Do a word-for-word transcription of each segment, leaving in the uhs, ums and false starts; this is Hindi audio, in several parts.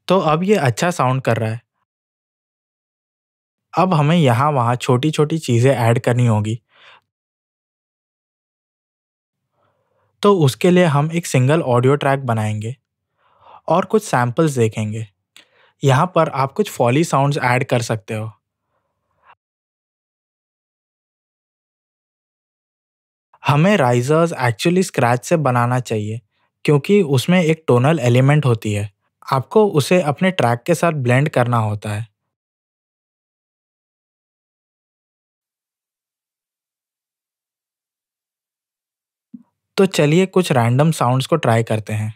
तो अब ये अच्छा साउंड कर रहा है। अब हमें यहाँ वहाँ छोटी-छोटी चीज़ें ऐड करनी होगी। तो उसके लिए हम एक सिंगल ऑडियो ट्रैक बनाएँगे और कुछ सैंपल्स देखेंगे। यहाँ पर आप कुछ फॉली साउंड्स ऐड कर सकते हो। हमें राइज़र्स एक्चुअली स्क्रैच से बनाना चाहिए क्योंकि उसमें एक टोनल एलिमेंट होती है। आपको उसे अपने ट्रैक के साथ ब्लेंड करना होता है। तो चलिए कुछ रैंडम साउंड्स को ट्राई करते हैं।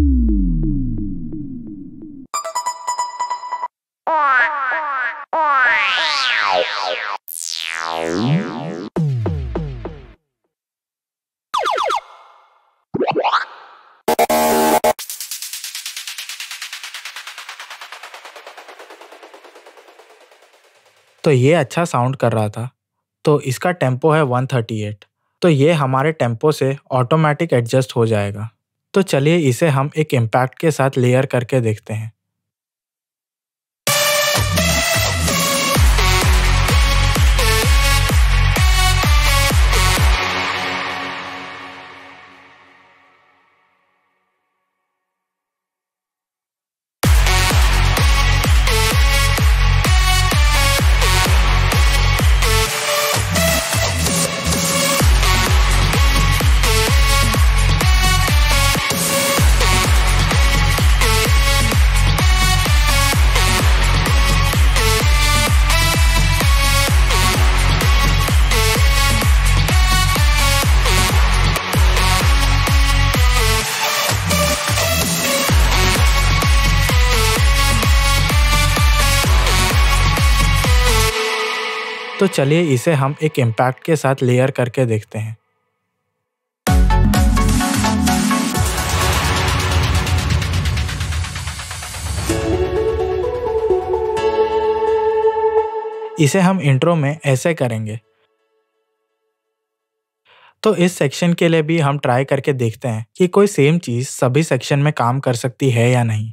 तो ये अच्छा साउंड कर रहा था। तो इसका टेम्पो है वन थर्टी एट। तो ये हमारे टेम्पो से ऑटोमेटिक एडजस्ट हो जाएगा। तो चलिए इसे हम एक इम्पैक्ट के साथ लेयर करके देखते हैं। तो चलिए इसे हम एक इम्पैक्ट के साथ लेयर करके देखते हैं। इसे हम इंट्रो में ऐसे करेंगे। तो इस सेक्शन के लिए भी हम ट्राई करके देखते हैं कि कोई सेम चीज़ सभी सेक्शन में काम कर सकती है या नहीं।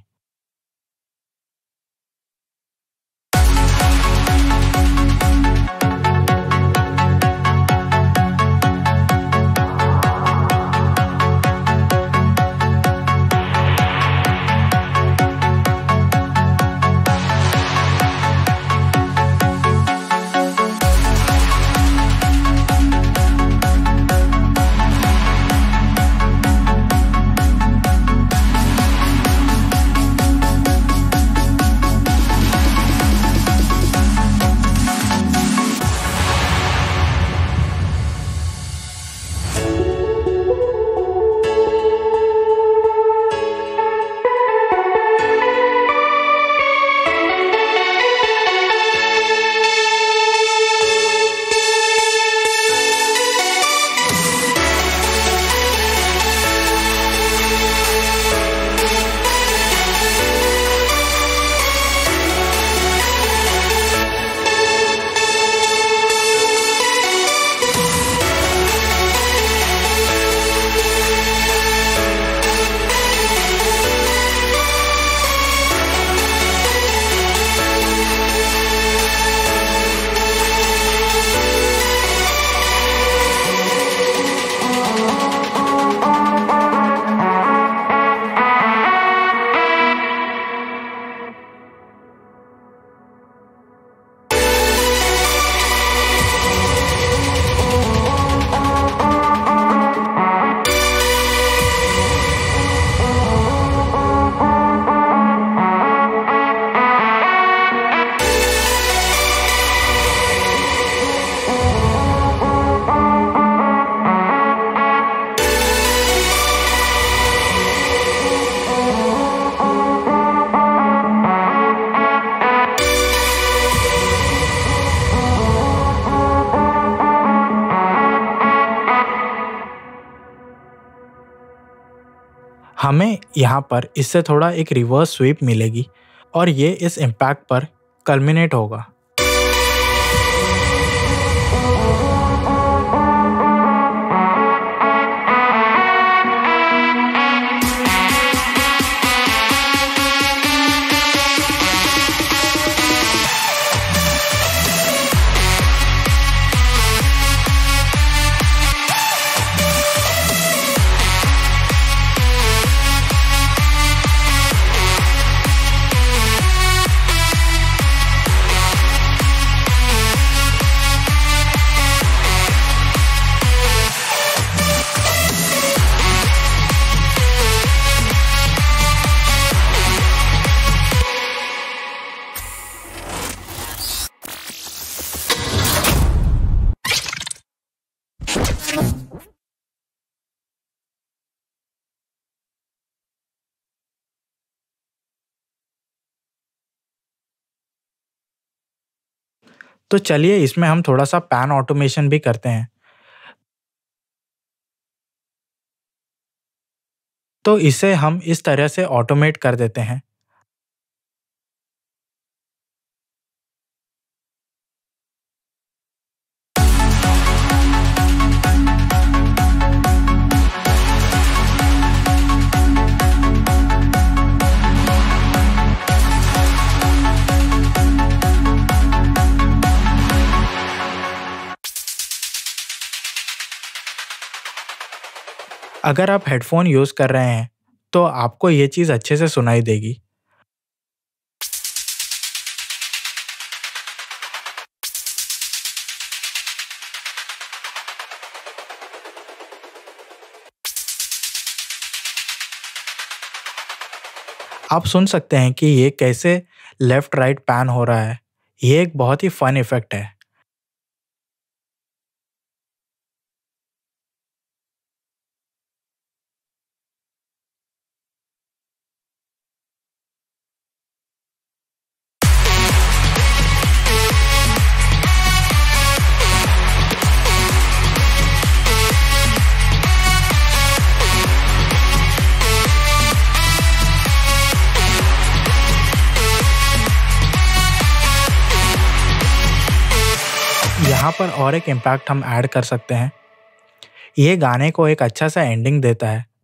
हमें यहाँ पर इससे थोड़ा एक रिवर्स स्वीप मिलेगी और ये इस इम्पैक्ट पर कल्मिनेट होगा। तो चलिए इसमें हम थोड़ा सा पैन ऑटोमेशन भी करते हैं। तो इसे हम इस तरह से ऑटोमेट कर देते हैं। अगर आप हेडफोन यूज़ कर रहे हैं तो आपको ये चीज़ अच्छे से सुनाई देगी। आप सुन सकते हैं कि ये कैसे लेफ्ट राइट पैन हो रहा है। ये एक बहुत ही फन इफ़ेक्ट है। यहाँ पर और एक इम्पैक्ट हम ऐड कर सकते हैं। ये गाने को एक अच्छा सा एंडिंग देता है